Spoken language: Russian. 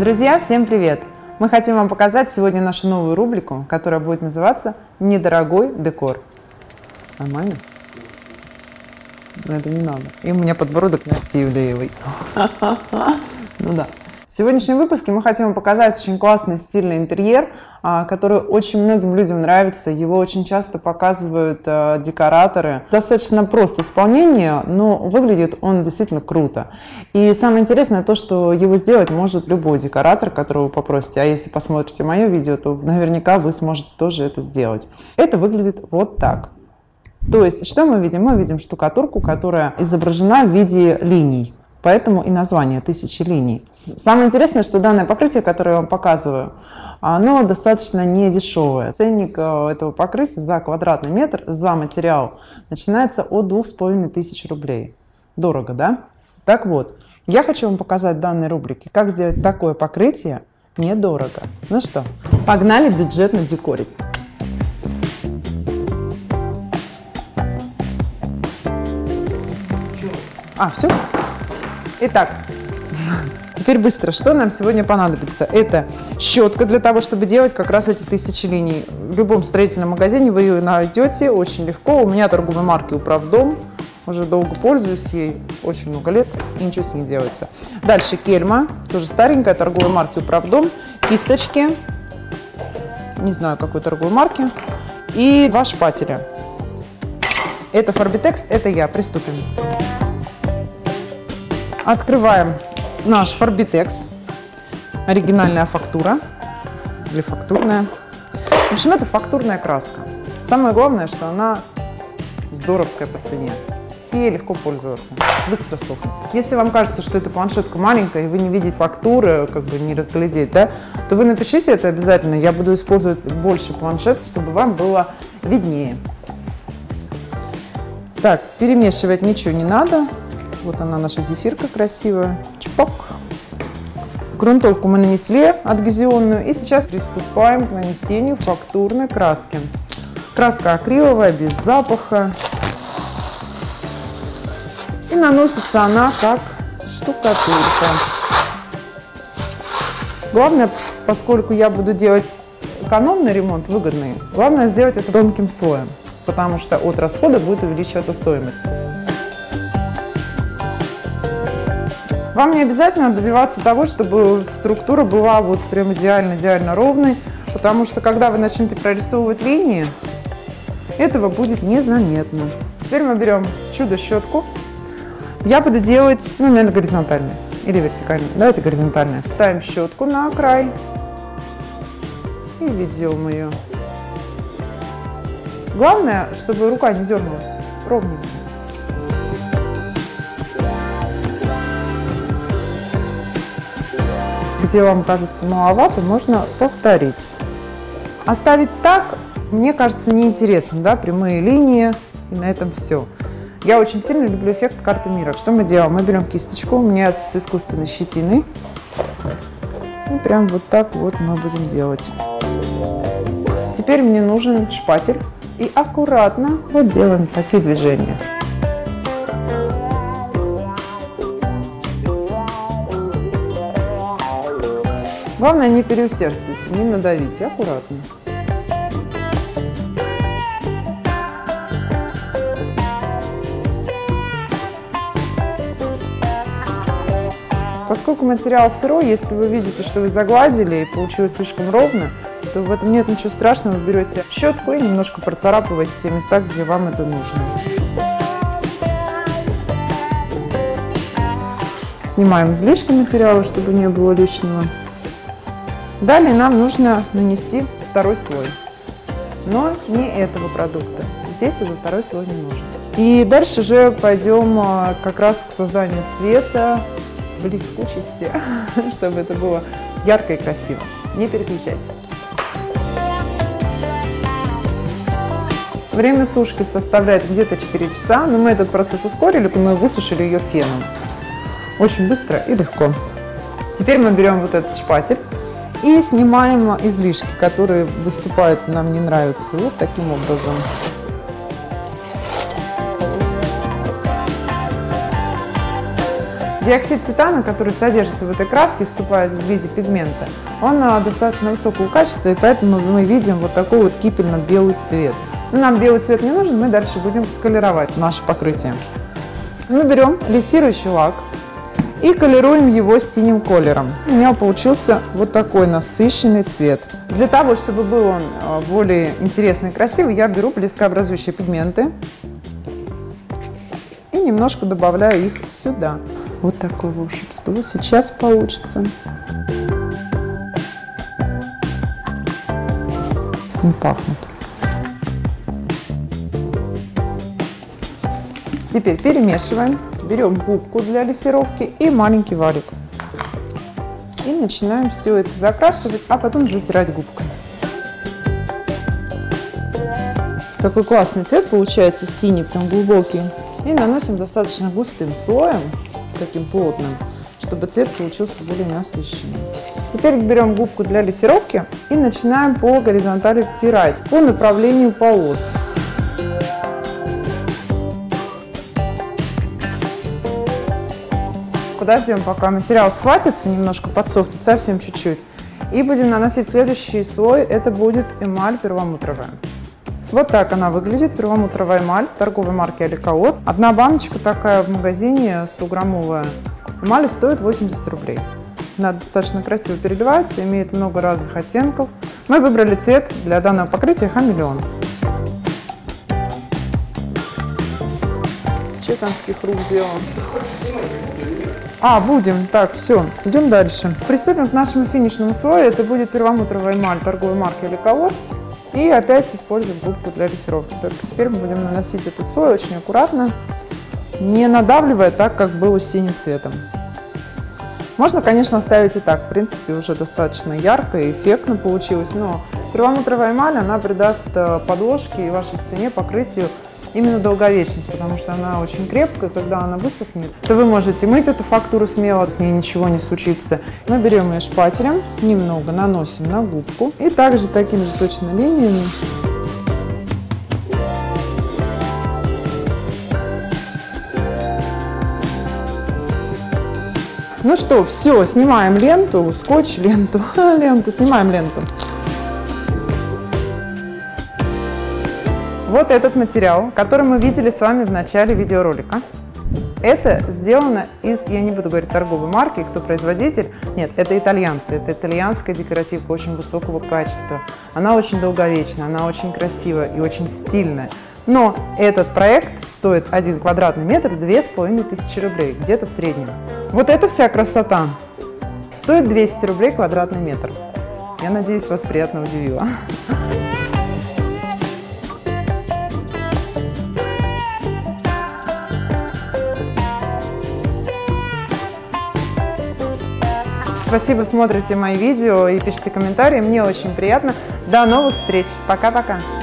Друзья, всем привет! Мы хотим вам показать сегодня нашу новую рубрику, которая будет называться «Недорогой декор». Нормально? Но это не надо. И у меня подбородок Насти Ивлеевой. Ну да. В сегодняшнем выпуске мы хотим вам показать очень классный стильный интерьер, который очень многим людям нравится. Его очень часто показывают декораторы. Достаточно просто исполнение, но выглядит он действительно круто. И самое интересное то, что его сделать может любой декоратор, которого вы попросите. А если посмотрите мое видео, то наверняка вы сможете тоже это сделать. Это выглядит вот так. То есть, что мы видим? Мы видим штукатурку, которая изображена в виде линий. Поэтому и название «Тысячи линий». Самое интересное, что данное покрытие, которое я вам показываю, оно достаточно не дешевое. Ценник этого покрытия за квадратный метр, за материал, начинается от 2500 рублей. Дорого, да? Так вот, я хочу вам показать в данной рубрике, как сделать такое покрытие недорого. Ну что, погнали бюджетно декорить. Все? Итак, теперь быстро, что нам сегодня понадобится? Это щетка для того, чтобы делать как раз эти 1000 линий. В любом строительном магазине вы ее найдете очень легко. У меня торговой марки Управдом. Уже долго пользуюсь ей, очень много лет, и ничего с ней не делается. Дальше кельма, тоже старенькая, торговой марки Управдом. Кисточки, не знаю какой торговой марки. И 2 шпателя. Это Фарбитекс, это я. Приступим. Открываем наш Фарбитекс, оригинальная фактура или фактурная. В общем, это фактурная краска. Самое главное, что она здоровская по цене и ей легко пользоваться, быстро сохнет. Если вам кажется, что эта планшетка маленькая и вы не видите фактуры, как бы не разглядеть, да, то вы напишите это обязательно. Я буду использовать больше планшет, чтобы вам было виднее. Так, перемешивать ничего не надо. Вот она, наша зефирка красивая. Чпок. Грунтовку мы нанесли адгезионную. И сейчас приступаем к нанесению фактурной краски. Краска акриловая, без запаха. И наносится она как штукатурка. Главное, поскольку я буду делать экономный ремонт, выгодный, главное сделать это тонким слоем, потому что от расхода будет увеличиваться стоимость. Вам не обязательно добиваться того, чтобы структура была вот прям идеально ровной, потому что когда вы начнете прорисовывать линии, этого будет незаметно. Теперь мы берем чудо-щетку. Я буду делать, наверное, горизонтально или вертикально. Давайте горизонтально. Ставим щетку на край и ведем ее. Главное, чтобы рука не дернулась, ровненько. Где вам кажется маловато, можно повторить. Оставить так, мне кажется, неинтересно, да, прямые линии, и на этом все. Я очень сильно люблю эффект карты мира. Что мы делаем? Мы берем кисточку, у меня с искусственной щетиной, и прям вот так вот мы будем делать. Теперь мне нужен шпатель, и аккуратно вот делаем такие движения. Главное, не переусердствуйте, не надавите, аккуратно. Поскольку материал сырой, если вы видите, что вы загладили и получилось слишком ровно, то в этом нет ничего страшного. Вы берете щетку и немножко процарапываете те места, где вам это нужно. Снимаем излишки материала, чтобы не было лишнего. Далее нам нужно нанести второй слой, но не этого продукта. Здесь уже второй слой не нужен. И дальше уже пойдем как раз к созданию цвета, блескучести, чтобы это было ярко и красиво. Не переключайтесь. Время сушки составляет где-то 4 часа, но мы этот процесс ускорили, и мы высушили ее феном. Очень быстро и легко. Теперь мы берем вот этот шпатель и снимаем излишки, которые выступают, нам не нравятся. Вот таким образом. Диоксид титана, который содержится в этой краске, вступает в виде пигмента, он достаточно высокого качества, и поэтому мы видим вот такой вот кипельно-белый цвет. Нам белый цвет не нужен, мы дальше будем колеровать наше покрытие. Мы берем лессирующий лак и колируем его синим колером. У меня получился вот такой насыщенный цвет. Для того, чтобы был он более интересный и красивый, я беру блескообразующие пигменты и немножко добавляю их сюда. Вот такое волшебство сейчас получится. Не пахнут. Теперь перемешиваем, берем губку для лессировки и маленький валик. И начинаем все это закрашивать, а потом затирать губкой. Такой классный цвет получается, синий, прям глубокий. И наносим достаточно густым слоем, таким плотным, чтобы цвет получился более насыщенный. Теперь берем губку для лессировки и начинаем по горизонтали втирать по направлению полос. Подождем, пока материал схватится, немножко подсохнет, совсем чуть-чуть. И будем наносить следующий слой, это будет эмаль перламутровая. Вот так она выглядит, перламутровая эмаль торговой марки Аликаот. Одна баночка такая в магазине, 100-граммовая эмаль, стоит 80 рублей. Она достаточно красиво переливается, имеет много разных оттенков. Мы выбрали цвет для данного покрытия хамелеон. Чеканских рук дело. Будем. Так, все, идем дальше. Приступим к нашему финишному слою. Это будет перламутровая эмаль торговой марки Аликаот. И опять используем губку для лессировки. Только теперь мы будем наносить этот слой очень аккуратно, не надавливая так, как было с синим цветом. Можно, конечно, оставить и так. В принципе, уже достаточно ярко и эффектно получилось. Но перламутровая эмаль, она придаст подложке и вашей стене, покрытию именно долговечность, потому что она очень крепкая, когда она высохнет, то вы можете мыть эту фактуру смело, с ней ничего не случится. Мы берем ее шпателем, немного наносим на губку и также такими же точно линиями Ну что, все, снимаем ленту, скотч, ленту, снимаем ленту. Вот этот материал, который мы видели с вами в начале видеоролика. Это сделано из, я не буду говорить торговой марки, кто производитель. Нет, это итальянцы. Это итальянская декоративка очень высокого качества. Она очень долговечная, она очень красивая и очень стильная. Но этот проект стоит 1 квадратный метр 2500 рублей, где-то в среднем. Вот эта вся красота стоит 200 рублей квадратный метр. Я надеюсь, вас приятно удивило. Спасибо, смотрите мои видео и пишите комментарии. Мне очень приятно. До новых встреч. Пока-пока.